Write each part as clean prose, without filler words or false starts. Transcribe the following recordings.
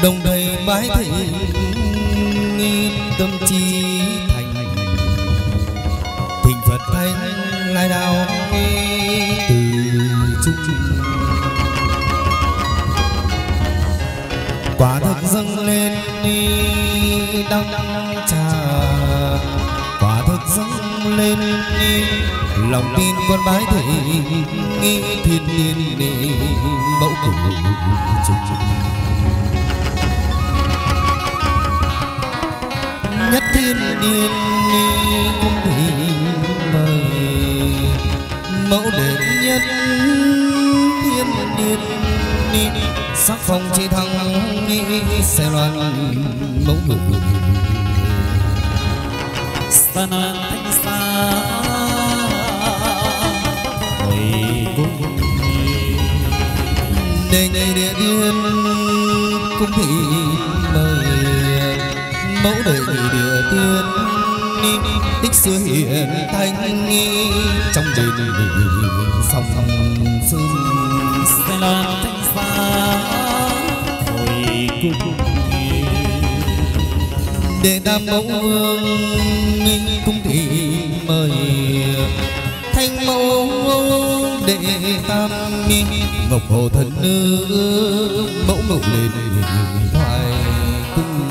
đồng đầy bái thịnh tâm trí thành thỉnh Phật thánh lai đạo từ chung quả thực dâng lên đăng trà quả thực dâng lên lòng tin con bái thịnh thiên nhiên mẫu cửu chung nhất thiên niên cung thỉnh mời mẫu đệ nhất thiên niên sắc phong chi thăng xe loan mẫu ngự sa na thanh xa hồi cung đề ngày địa tiên cung thỉnh mời mẫu đời địa tiên tích xưa hiện thanh trong đền sông sơn xe loan thanh xa hồi cung để tam mẫu vương cung thỉnh mời thanh mẫu đệ tam ngọc hồ thần nữ mẫu ngự lên thoại cung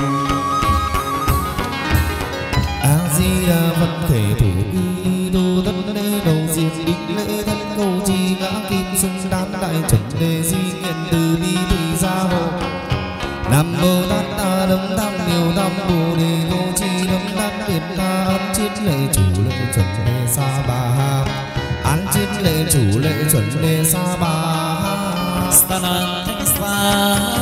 a di đà phật thể thủ y đô tất lễ đầu diệt định lễ thân cầu trì ngã kim xuân đan đại trần đề di nguyện từ bi thị gia hộ nam mô tát ta đấng tăng điều tam bồ đề vô chi đấng đắc biệt ta an chiết lệ chủ lệ chuẩn đề sa bà an chiết lệ chủ lệ chuẩn đề sa bà sa na thanh xa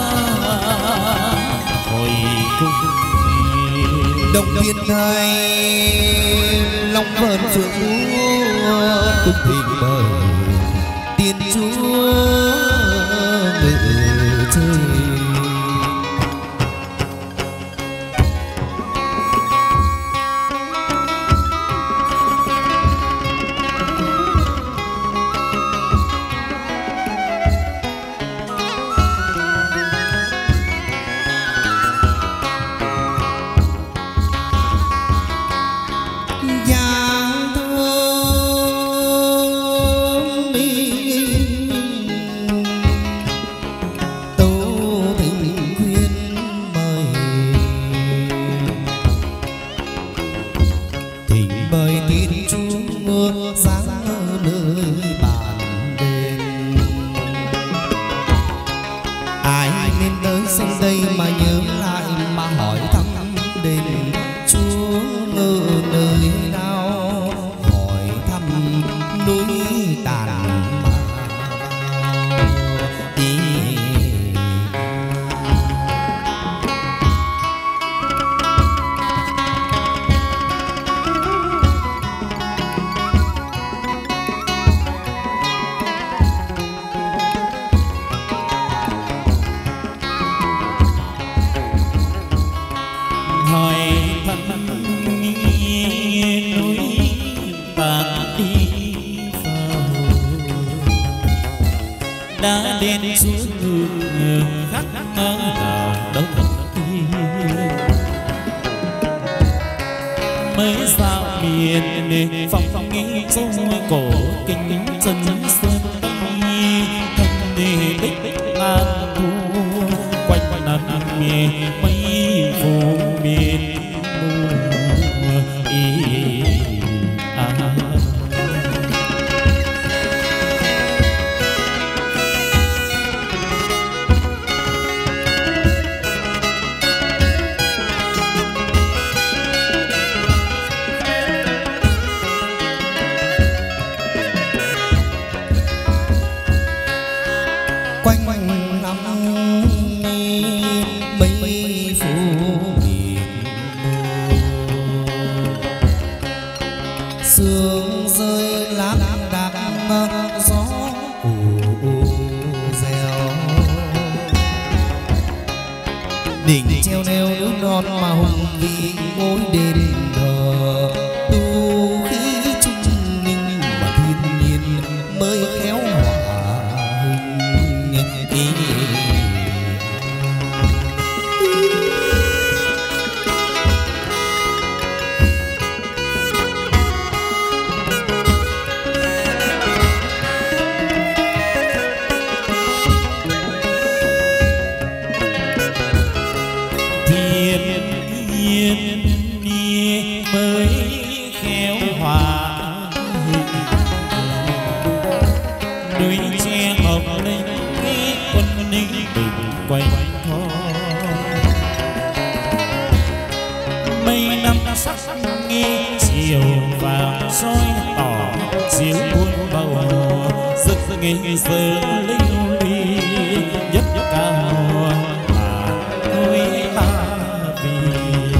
hồi cung động thiên thai long vân phượng cung thỉnh mời tiên chúa ngự chơi quanh thôi. Mây năm sắc nghi chiều vàng soi tỏ chiếu buôn bầu rực nghỉ giờ linh ly nhất cao mà thôi ta vì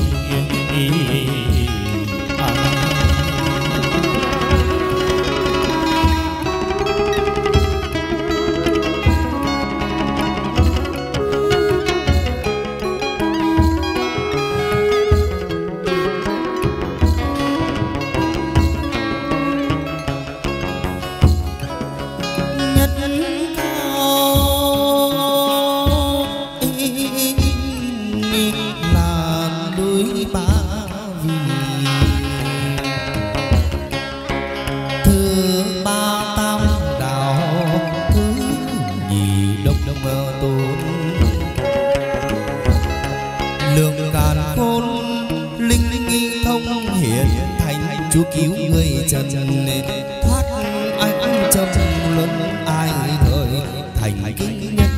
Chúa cứu người trần thoát anh trong luân ai thời thành kinh nhân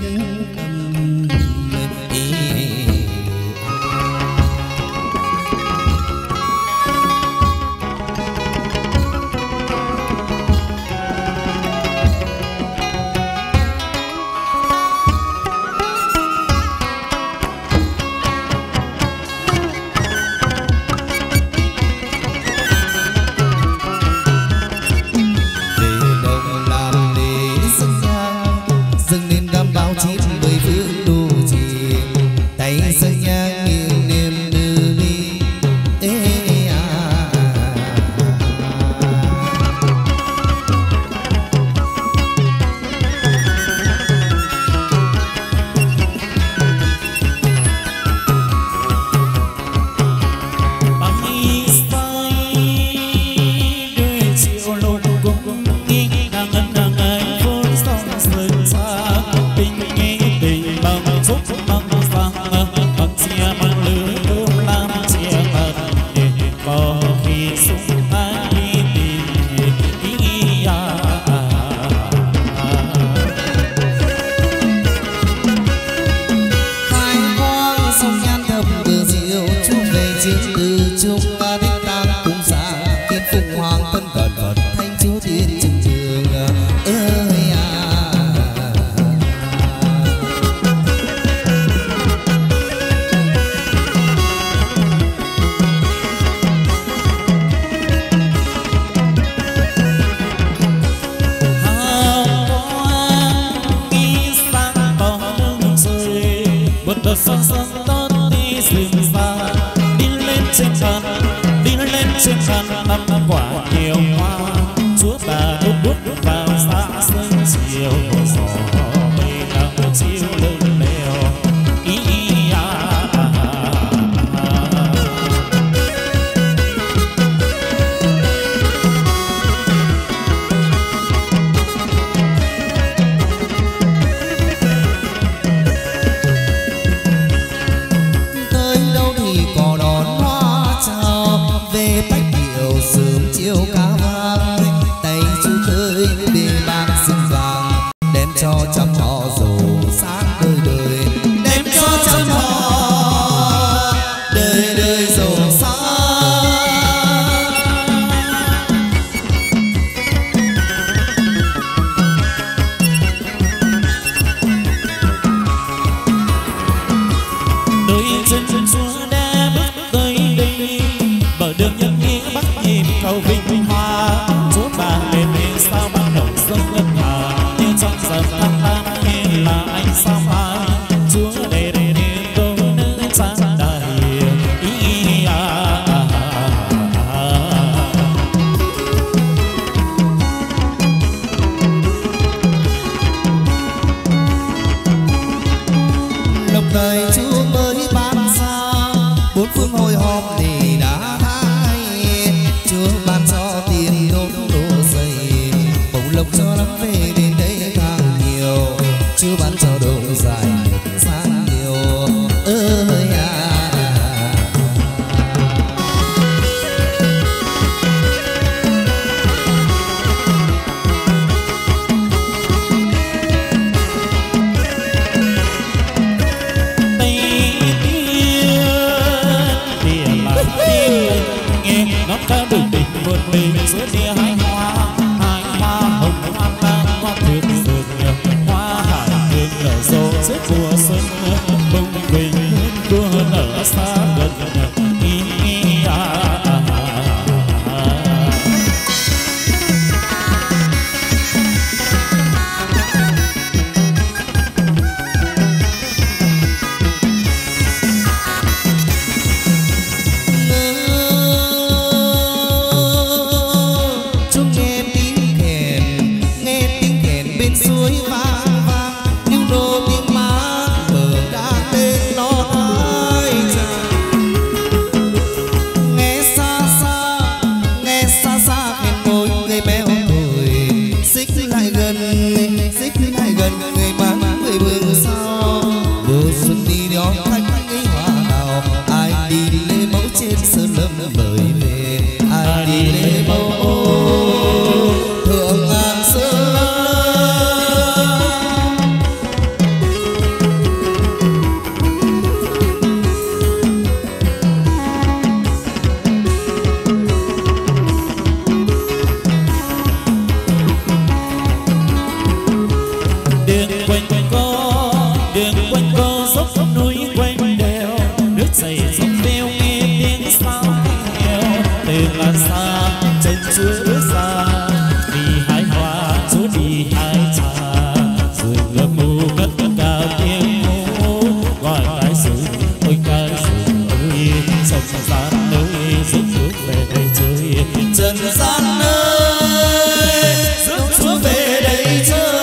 cho chăm họ dù sáng đường quanh co dốc núi quanh đèo, nước chảy dốc veo nghe tiếng sao kêu. Từ là xa chân chúa xa, đi hái hoa chúa đi hái trà, rồi ngơ mù cất cao tiếng hô gọi cái rừng ôi cái rừng ơi, trần gian ơi rước chúa về đây chơi, trần gian ơi rước chúa về đây chơi.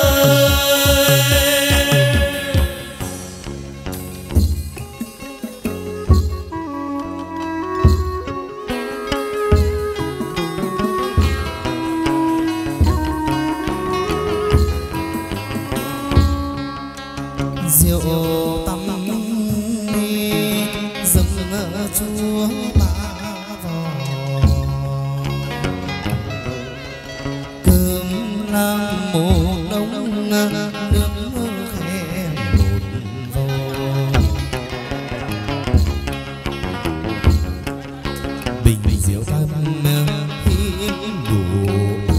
Rượu tăm đi dâng chúa ba vò, cơm làm một đống nước khen một vò, bình rượu tăm hiếm đủ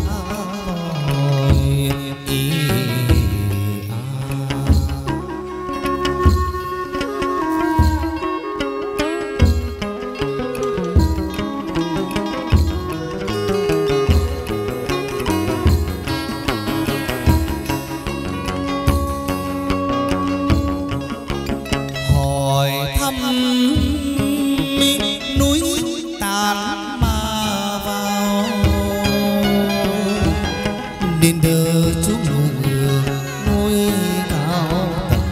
núi tàn mà vào đền thờ chúa ngự ngôi cao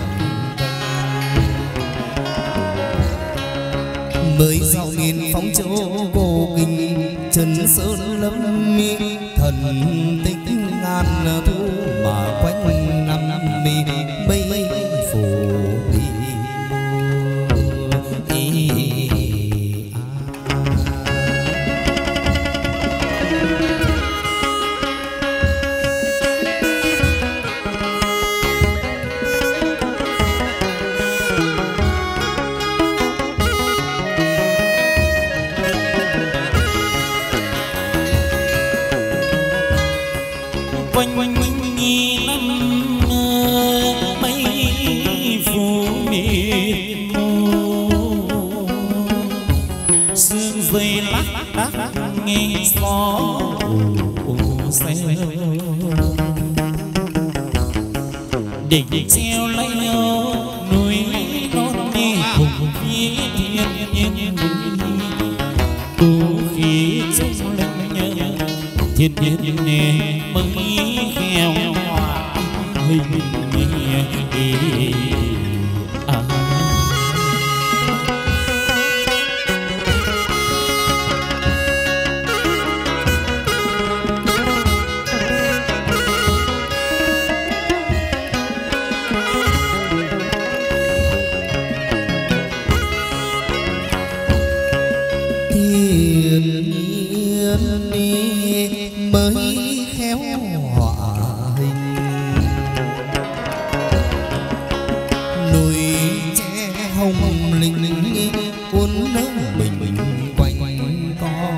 tầng, mới sau nghìn phóng châu vô kinh trần sơn lâm mi thần tích ngàn thu mà quanh năm mi mây phủ đi. Quanh quanh nhi năm mây phủ mịt mù, sương rơi lác đác nghe gió xeo, đỉnh treo lấy núi non đi cùng phía thiên nhiên tu khí trong linh nhớ thiên nhiên nè mới khéo hòa hình thiên nhiên đi mới khéo họa hình, núi tre hồng linh cuốn nước mình quanh co,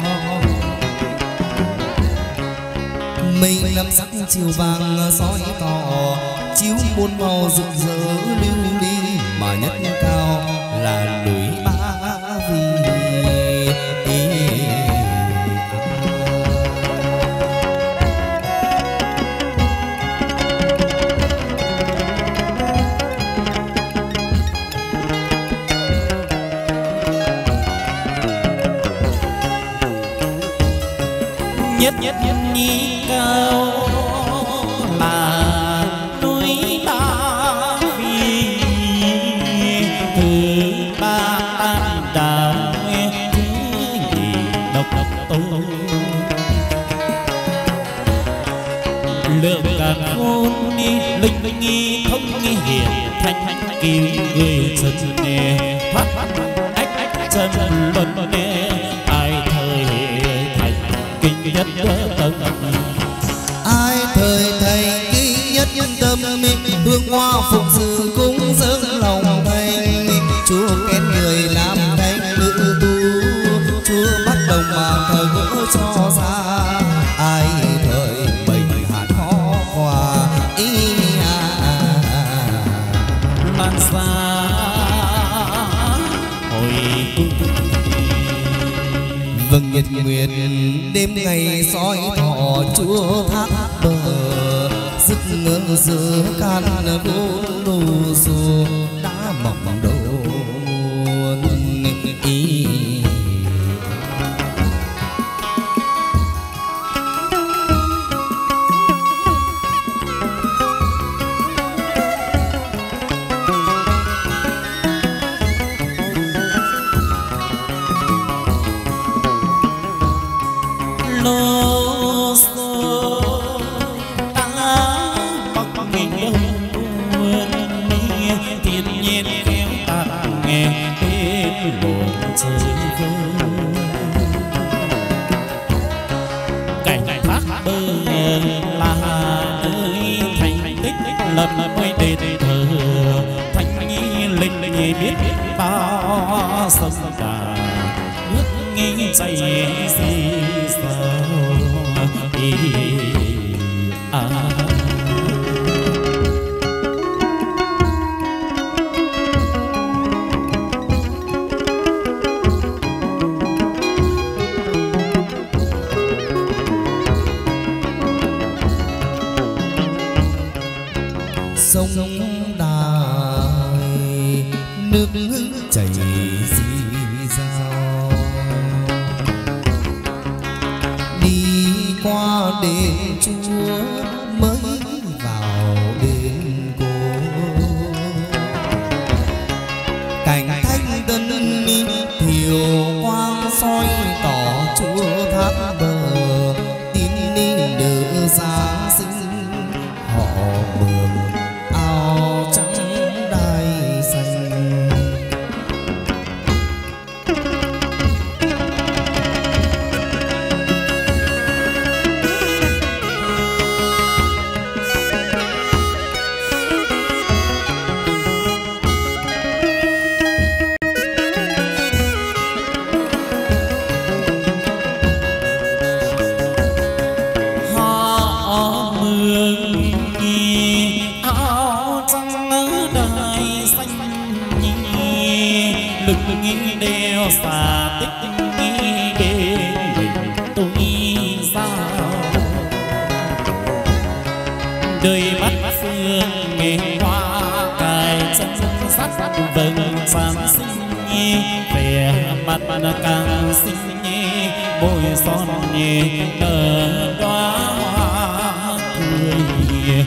mây năm sắc chiều vàng soi tỏ chiếu muôn màu rực rỡ lưu ly, mà nhất cao là núi Ba Vì. nhất nhi cao là núi Ba Vì, thứ ba tam đảo thứ nhì độc tô, lượng càng khôn đi linh nghi thông nghi hiển thanh cứu người chân nè thoát ách chân luân nè ai thời thành kinh nhất tâm, ai thời thầy kinh nhất tâm, hương hoa phục sự cúng dâng lòng thầy, chúa khen người làm thánh nữ tu, chúa bắt đồng mà thờ gỡ cho ra, ai thời bệnh hạt khó hòa ý. màn xa hồi vầng nhật nguyệt đêm ngày soi thọ chúa thác bờ sức ngỡ giữa can vô đồ xô đã mỏng đầu ý sông đà nước nghi chạy gì sao sông đài nước chảy dì dào đi qua đền chúa mới vào đền cô cảnh thanh tân thiều quang soi tỏ chúa thác bờ tin đi đỡ giáng sinh họ mường áo trắng đai xanh đeo xa tích bên mình tôi sao đời mắt phương nghe hoa cài chân sắt vầng sáng xinh vẻ mặt càng xinh môi son nở đóa hoa cười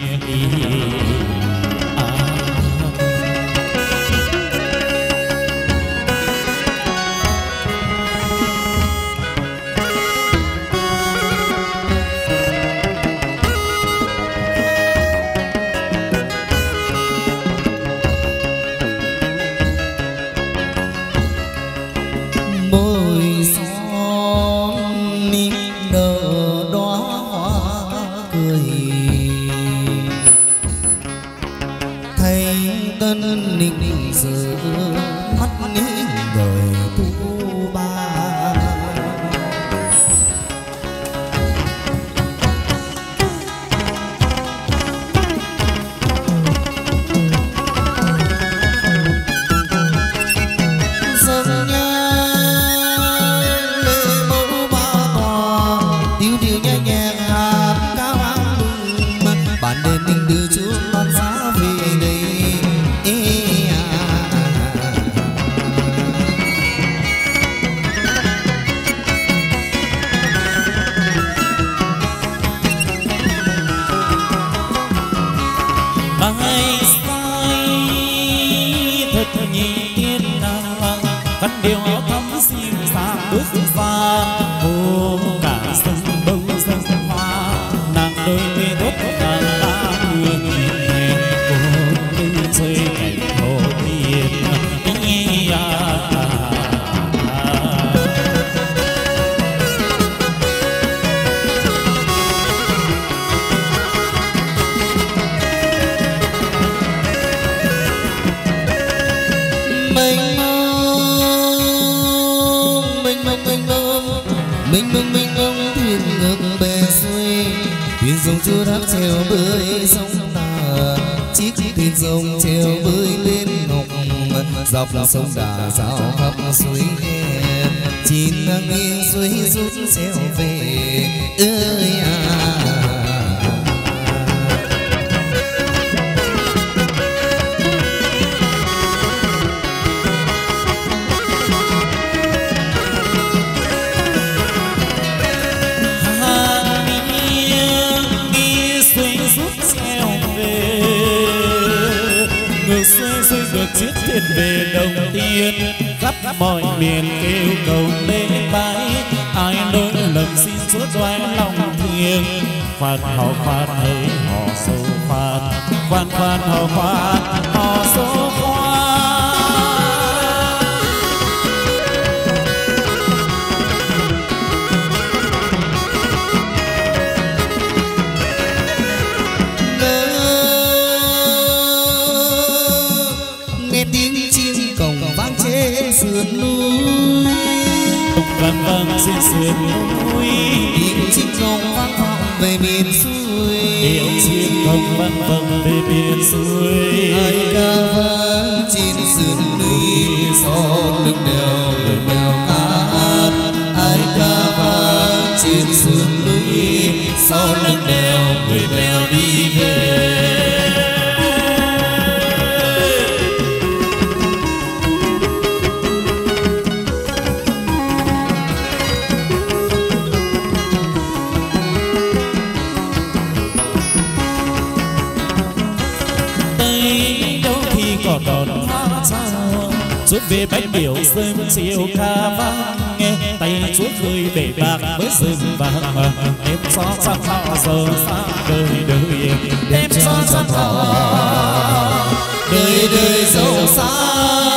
mình ông thuyền ngược bè xuôi, thuyền sông chúa thác treo bơi sông tà, chiếc thuyền sông treo bơi lên dọc sông Đà giao khắp suối nghe chín nghiêng suối rút xéo về ơi chiếc thuyền về đồng tiên khắp mọi miền kêu cầu lễ bái ai lỗi lầm xin Chúa đoái lòng thiêng phạt họ phạt hỡi họ số phạt phạt phạt họ phạt họ số phạt. Sườn núi vang vang trên sườn núi tiếng chim công vang vọng về miền xuôi tiếng chim công vang vọng về miền xuôi ai ca vang trên sườn núi gió nước đèo người mèo ca hát ai ca vang trên sườn núi gió nước đèo người mèo đi về. Chúa về bánh điệu sớm chiều ca vang nghe tay Chúa khơi bể bạc với rừng vàng đêm gió trăm họ giờ xa đời đời đêm gió trăm họ đời đời giàu xa.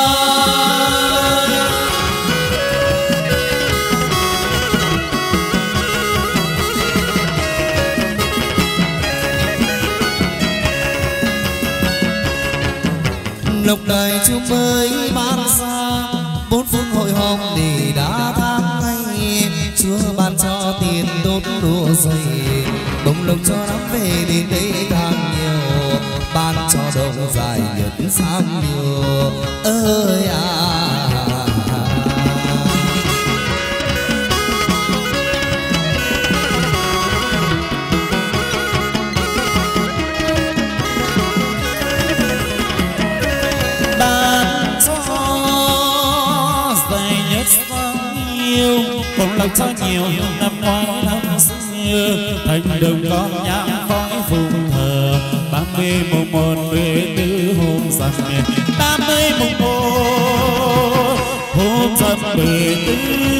Lộc đài Chúa mới ban ra bốn phương hội họp để đã tháng ngày Chúa ban cho tiền tốt đua dày bông lộc cho lắm về đến đây càng nhiều ban cho đồng dài nhật sang nhiều ơi bông lộc cho nhiều năm ngoái năm xưa thành đồng con nhang khói phụng thờ 30 mùng 1 14 hôm rằm 30 mùng 1 hôm rằm 14.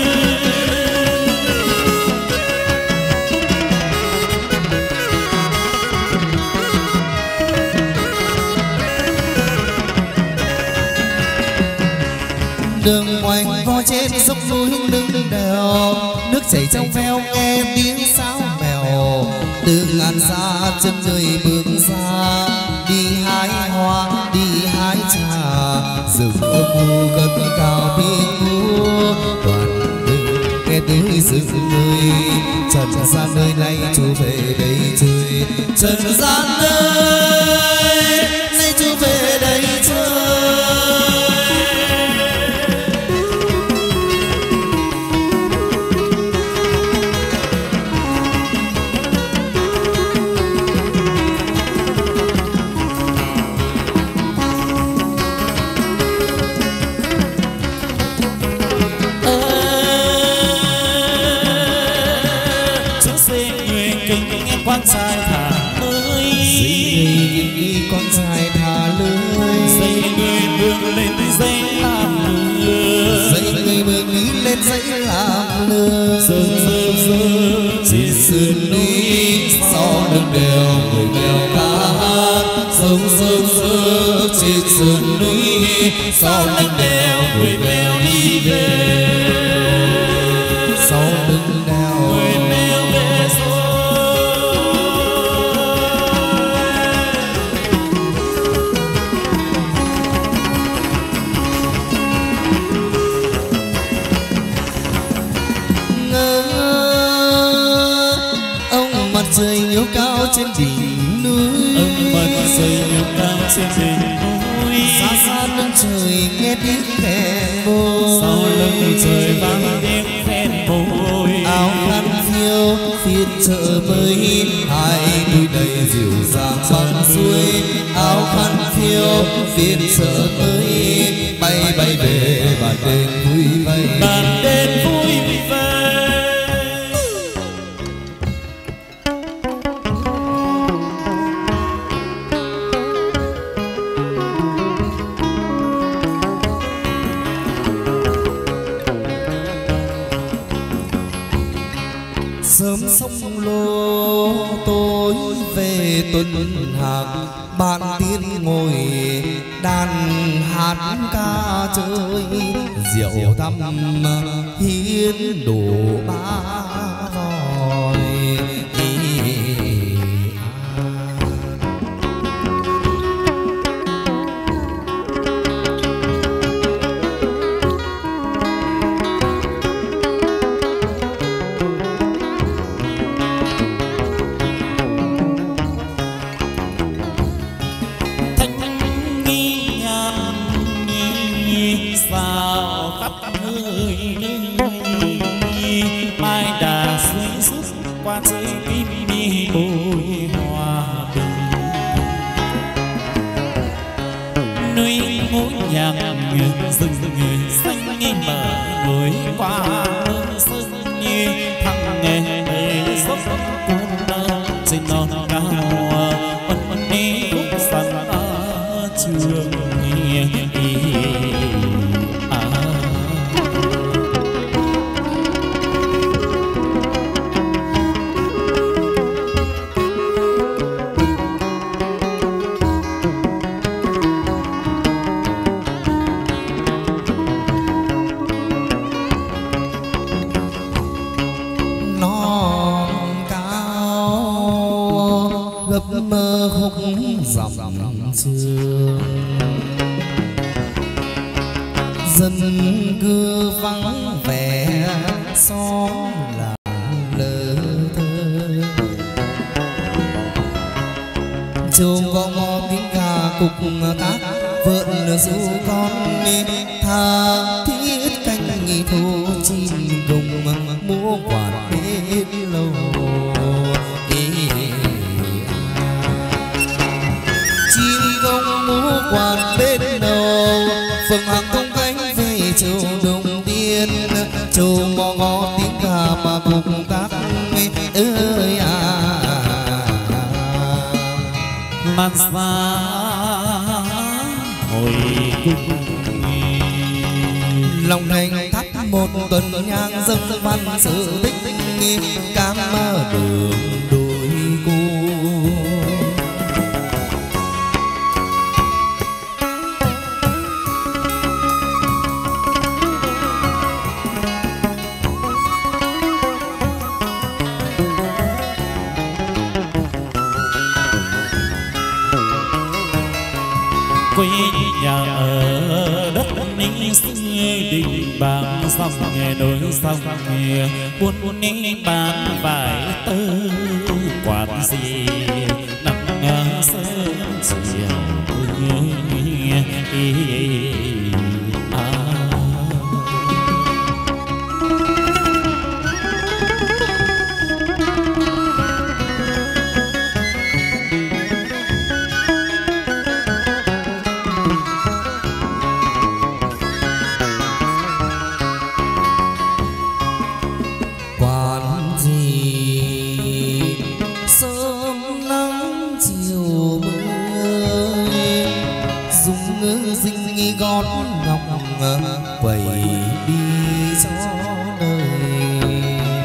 đường oanh vo trên dốc núi lưng đèo nước chảy trong veo nghe tiếng sáo mèo từ ngàn xa chân người bước ra đi hái hoa đi hái trà rừng âm u cất cao tiếng múa toàn đường nghe tiếng rừng người trần gian nơi này Chúa về đây chơi trần gian nơi nay Chúa về đây chơi. Con trai thả lưới dây con trai thả lưới dây người vươn lên dây làm lừa dây người vươn lên dây làm lừa sương sương sương trên sườn núi gió nước đèo người mèo ca hát sông sương sương trên sườn núi gió nước đèo người mèo đi về gió nước đèo người mèo về rồi. Trời nhiều cao trên đỉnh núi ông mặt trời nhiều cao trên đỉnh núi xa xa xa lưng trời nghe tiếng khen môi, sau lưng trời vang tiếng khen môi. áo khăn phiêu phiên chợ mới, hai đôi đầy dịu dàng băng xuôi. Áo khăn phiêu phiên chợ mới, bay bay về bàn đêm vui vây. Bàn đêm vui vây. Sớm sông lô tối về tuần hạc, bạn tiên ngồi đàn hát ca chơi. Rượu thăm hiến đổ ba vòi. Qua dưới tim mi bồi hòa bình, nơi ngũ nhạc rừng xanh mở nối qua nương sương như thằng nghề đầy dốc cuốn trên non cao ân ní khúc rằng trường mơ khúc dòng trường. Dân cư vắng vẻ xóm làng lơ thơ, trông có mò tiếng ca cục tác vợn ru con tha thiết canh nghỉ thu chim gồng múa quạt bên lâu. Quạt bên đầu phượng hoàng tung cánh về châu Đông Tiên, châu mò ngó tiếng ca mà cùng tác ơi à. Màn xa hồi cung lòng thành thắp một tuần nhang dâng văn sự tích cám đường đôi cô. quê nhà ở đất ninh xưa đình bàng sông nghe đôi sông nghe buôn buôn ní bán vải tơ quạt gì nắng sớm chiều quẩy đi gió đời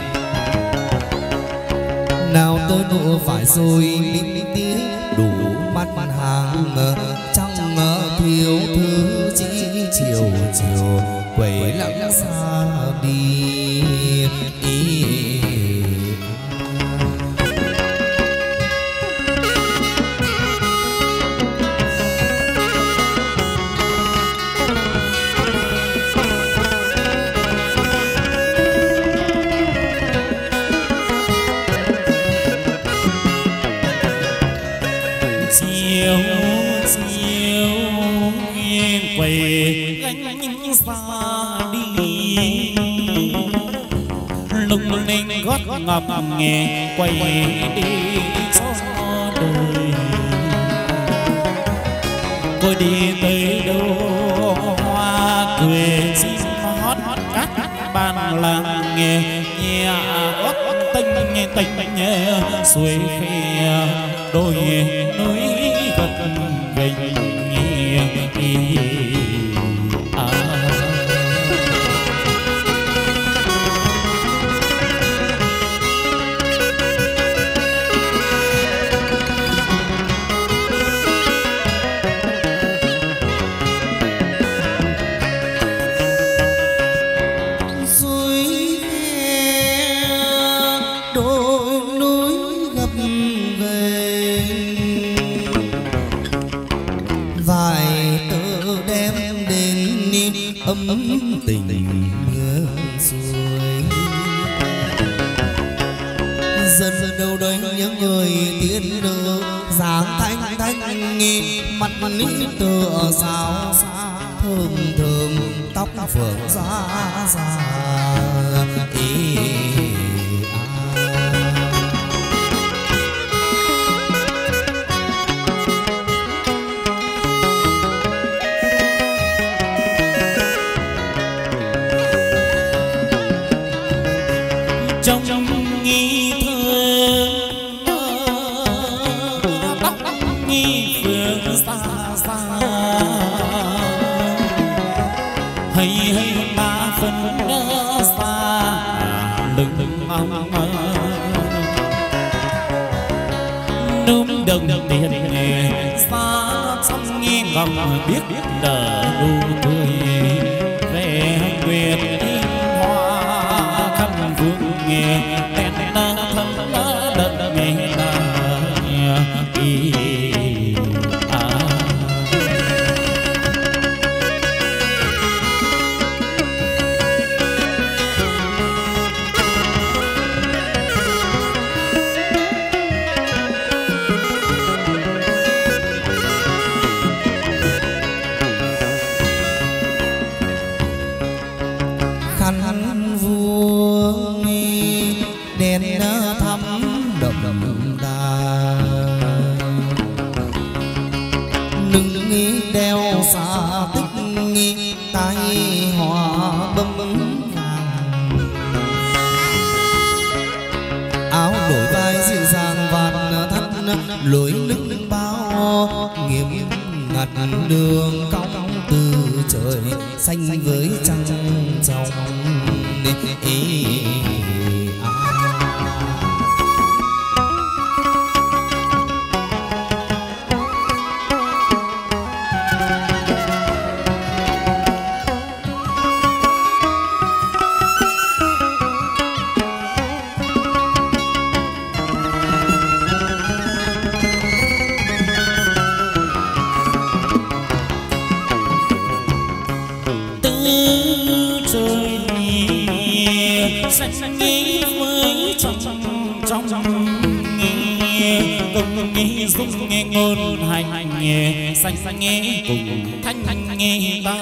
nào tơ nụ phải rồi linh tiếng đủ mắt hàng trăng thiếu thứ chỉ chiều chiều quẩy lặng xa đi. chiều chiều nghiêng quay gánh xa đi lung linh gót ngọc nghe quay đi cho đời. Tôi đi tới đâu hoa cười chim hót các ban làng nghe nhẹ gót tinh tinh suối khe đôi núi gật gành tình xuôi dần đâu đây những người tiên nữ dáng thanh thanh nghi mặt tựa sao xa thơm thơm tóc phượng giá ý đồng tiền nghề xa trong nghi ngọc biết nở nụ cười về nguyệt hoa khăn vương nghề tên na thân na đợt nghề na lối lưng bao nghiêm ngặt đường cong từ trời xanh với trăng trong xanh nghĩ với trong cùng nghĩ dung nghe ngôn hành nghe xanh nghe cùng thanh nghe ta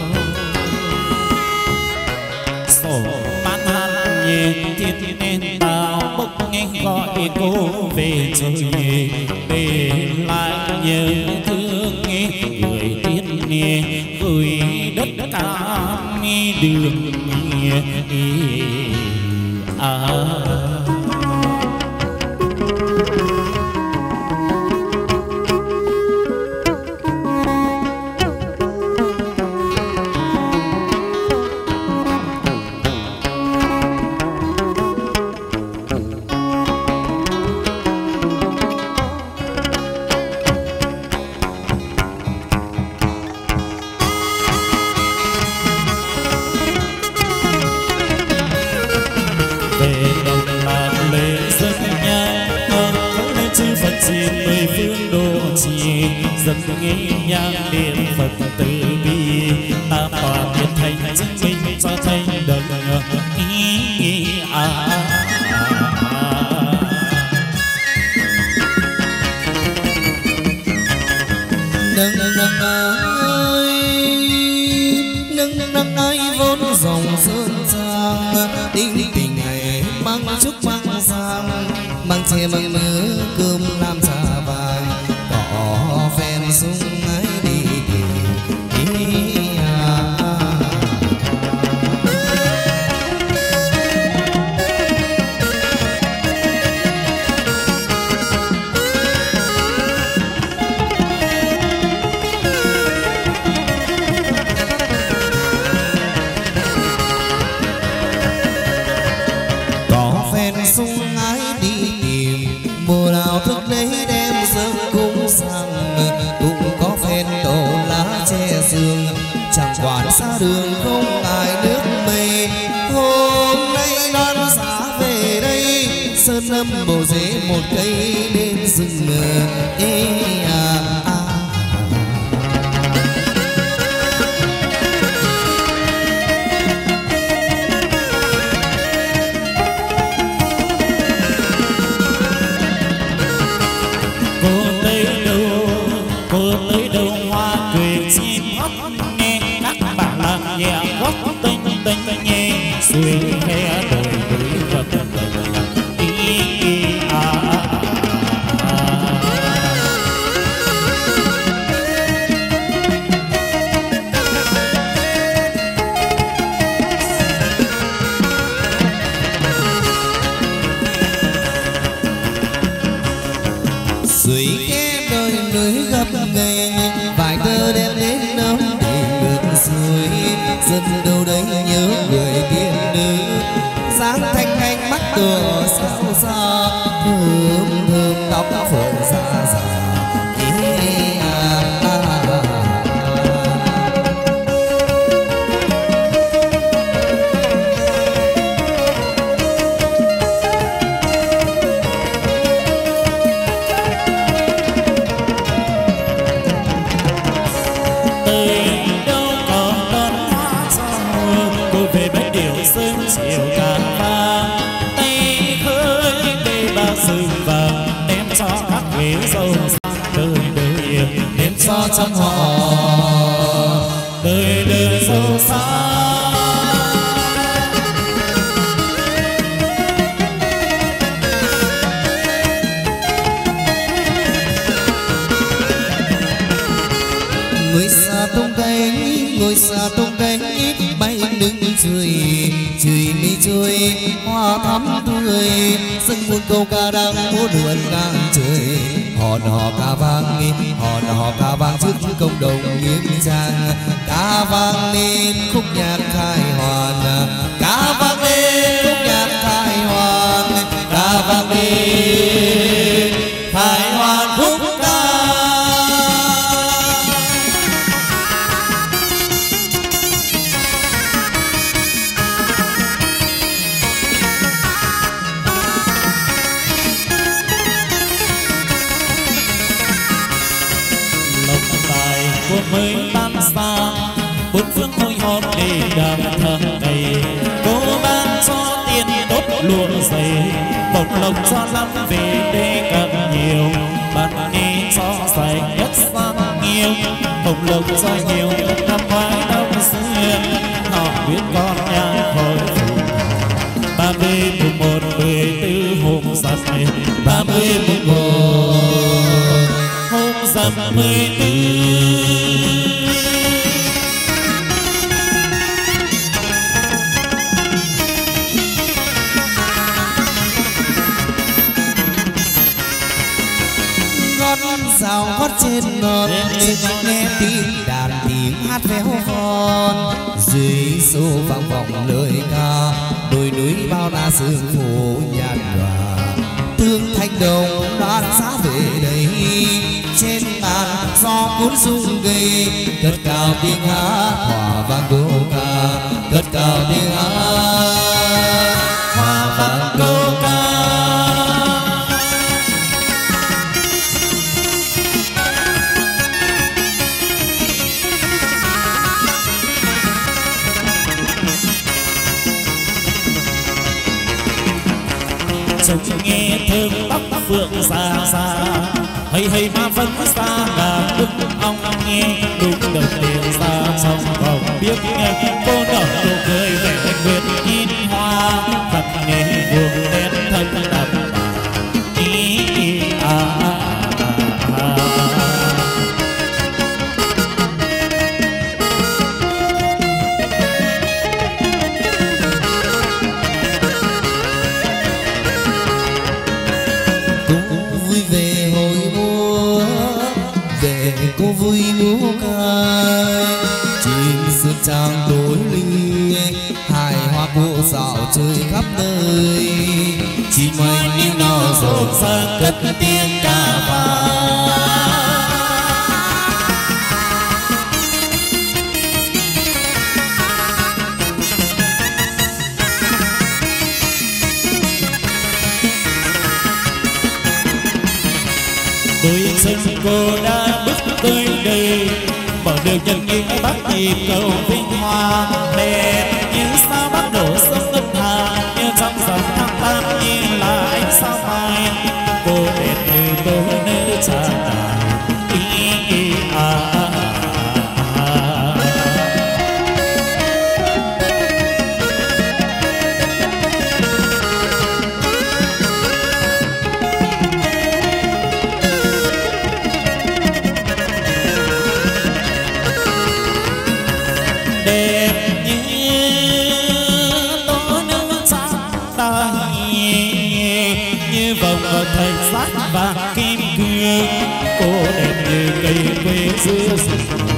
sổ bán hát nghe thiên nên tao bốc nghe gọi cô về trời về lại nhớ thương nghe người tiên nghe gửi đất cam nghe đường nghe dâng nghe nhang điện Phật từ bi ta tỏa thiên thành chứng minh cho thanh đấng ý đừng ơi nâng nâng ấy vốn dòng sơn trang tình tình này mang chúc mang sang mang chè mang nứa cơm làm trà vàng có phen sung ấy đi sung ái đi tìm mùa nào thức lấy đem dâng cung sang cũng có phen tổ lá che sương chẳng quản xa đường không ai nước mây hôm nay non giá về đây sơn lâm bồ rễ một cây bên rừng ê suối hè đồi núi và tận suối hè đồi núi gặp ngày vài tơ đem đến nóng tìm ngược suối dân đâu đấy nhớ người tiên nữ dáng thanh thanh mắt tựa sao xa thơm thơm tóc phượng xa xa cho trong họ đời đời sâu xa người xa tung cánh bay đứng trời trời mi trôi hoa thắm tươi sân muôn câu ca đang múa đuổi ngang trời hòn hò ca vang trước công đồng nghiêm trang ca vang lên khúc nhạc khai hoàn ca vang lên khúc nhạc khai hoàn ca vang lên khai hoàn khúc ca mới tan xa bốn phương hôi hòm để đàm thơ đầy cô ban cho tiền đốt lụa dày một lộc cho lắm về đây càng nhiều bạn đi cho dày nhất sang nhiều một lộc cho nhiều năm ngoái năm xưa họ biết con nhà hồi 30 mùng 1 14 hôm giáp này 30 mùng 1 hôm giáp 14 sao hót trên ngọn nghe tiếng đàn tiếng hát véo von dưới số vang vọng lời ca đồi núi bao la sương phủ nhạt nhòa tương thanh đồng đoan giá về đây trên ngàn gió cuốn rung gầy cất cao tiếng hát hòa vang câu ca cất cao tiếng hát hòa vang câu ca. Trông nghe thơm tóc phượng xa xa hay hay ma phấn xa là đức ong nghe đúng đồng tiền xa trong vòng biết nghe vui múa ca, chim sương trang đối ly, hài hoa cô dạo chơi khắp nơi, chim anh như nó rộn ràng cất tiếng ca vang. Đôi chân cô đã bước tới đây, mở đường nhân nghĩa bắt nhịp cầu vinh hoa, đẹp như sao bắt đổ sông ngân hà, như trong dòng tháng 8 như là ánh sao mai. Cô đẹp như tôi nơi tràn đàn thành sát vàng kim cương. Cô đẹp như cây quế giữa rừng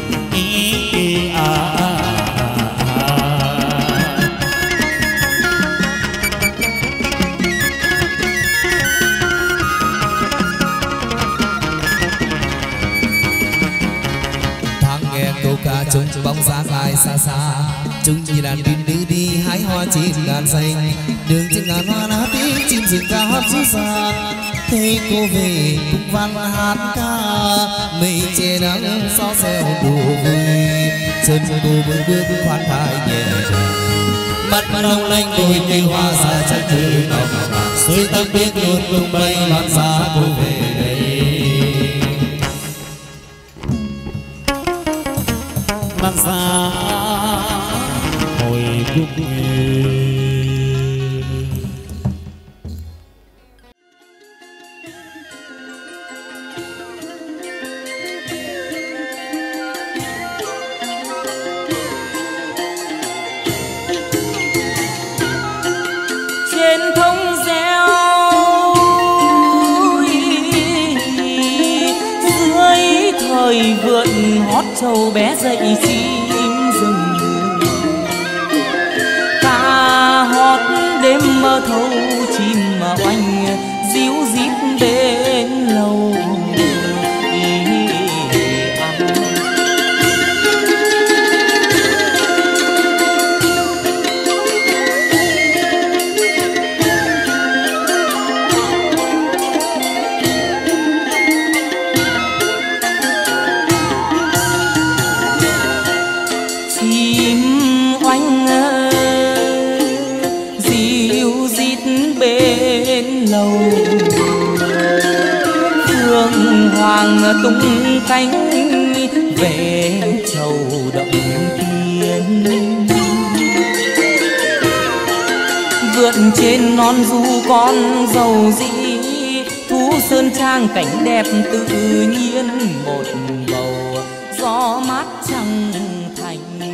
thoáng nghe câu ca trông bóng dáng ai xa xa, chúng như đàn tin nữ đi hái hoa chim ngàn xanh, đường trên ngàn hoa lá tiếng chim rừng ca hót ru xa. Thấy cô về cùng văn hát ca, mây che nắng gió reo đùa vui, chân cô bước bước khoan thai nhẹ nhàng, mắt long lanh đôi như hoa xa trắng thư nồng, xuôi tâm biết luôn tung bay loạn xa cô về đây. mang xa hồi cung trên thông reo dưới thời vượn hót trâu bé dậy chim rừng, ca hót đêm mơ thâu chim mà oanh díu dít bên lầu. Hoàng tung cánh về chầu động tiên, vượt trên non du con dầu dĩ, thú sơn trang cảnh đẹp tự nhiên, một bầu gió mát trăng thành.